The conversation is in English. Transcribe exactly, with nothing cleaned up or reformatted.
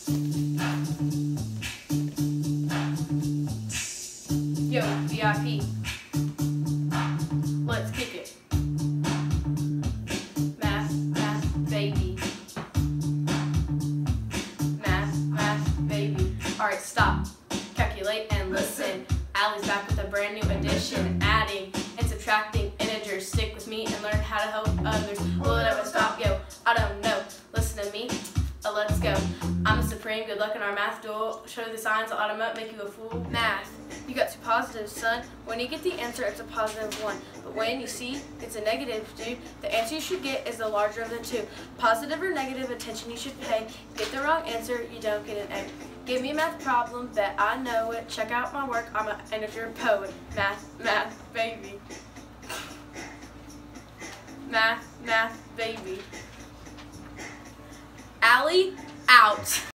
Yo, V I P. Let's kick it. Math, math, baby. Math, math, baby. Alright, stop. Calculate and listen. Allie's back with a brand new addition. Adding and subtracting integers. Stick with me and learn how to help others. Will it ever stop? Yo, I don't know. Listen to me. Uh, let's go. I'm a supreme. Good luck in our math duel. Show the signs. I'll automate, make you a fool. Math. You got two positives, son. When you get the answer, it's a positive one. But when you see it's a negative, dude, the answer you should get is the larger of the two. Positive or negative attention you should pay. Get the wrong answer, you don't get an A. Give me a math problem, bet I know it. Check out my work, I'm an integer poet. Math, math, baby. Math, math, baby. Allie, out.